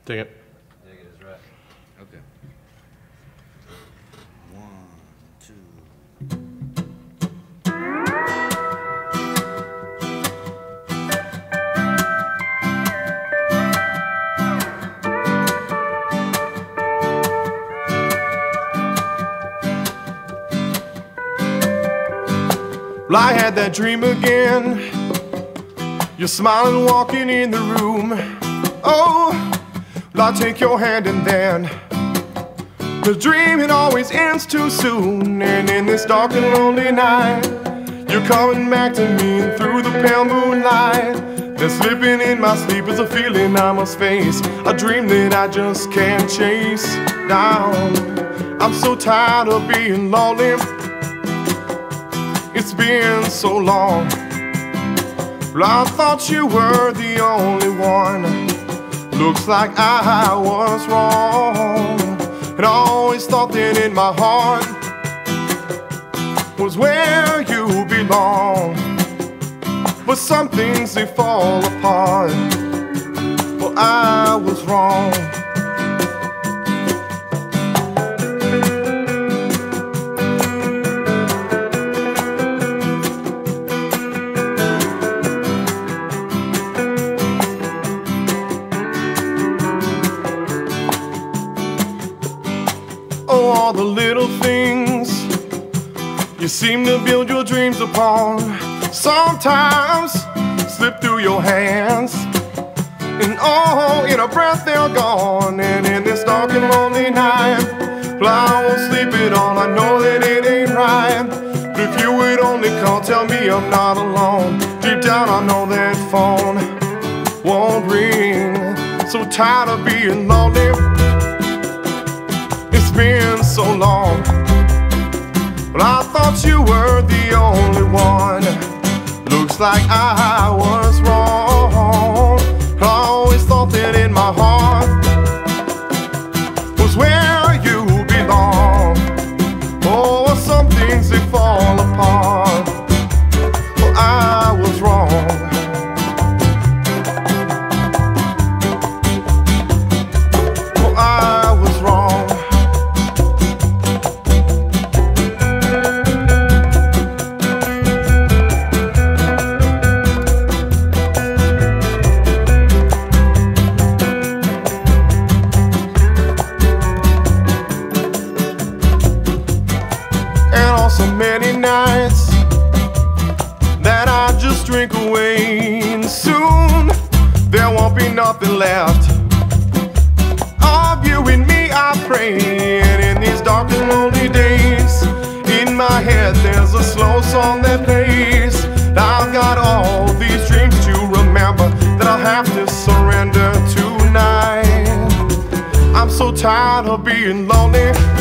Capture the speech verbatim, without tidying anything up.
Dig it. Dig it is right. Okay. One, two. Well, I had that dream again. You're smiling, walking in the room. Oh, well, I'll take your hand and then the dream, it always ends too soon. And in this dark and lonely night, you're coming back to me, and through the pale moonlight, there's slipping in my sleep is a feeling I must face, a dream that I just can't chase down. I'm so tired of being lonely. It's been so long. Well, I thought you were the only one. Looks like I was wrong. And I always thought that in my heart was where you belong. But some things, they fall apart. Well, I was wrong. Oh, all the little things you seem to build your dreams upon sometimes slip through your hands, and oh, in a breath they're gone. And in this dark and lonely night, well, I won't sleep at all. I know that it ain't right, but if you would only call, tell me I'm not alone. Deep down I know that phone won't ring. So tired of being lonely. It's been so long. Well, I thought you were the only one. Looks like I was wrong. I always thought that in my heart was where you belong. Oh, some things, they fall apart. Well, I was wrong. Well, I was wrong. So many nights that I just drink away, and soon there won't be nothing left of you and me, I pray. And in these dark and lonely days, in my head there's a slow song that plays. I've got all these dreams to remember that I'll have to surrender tonight. I'm so tired of being lonely.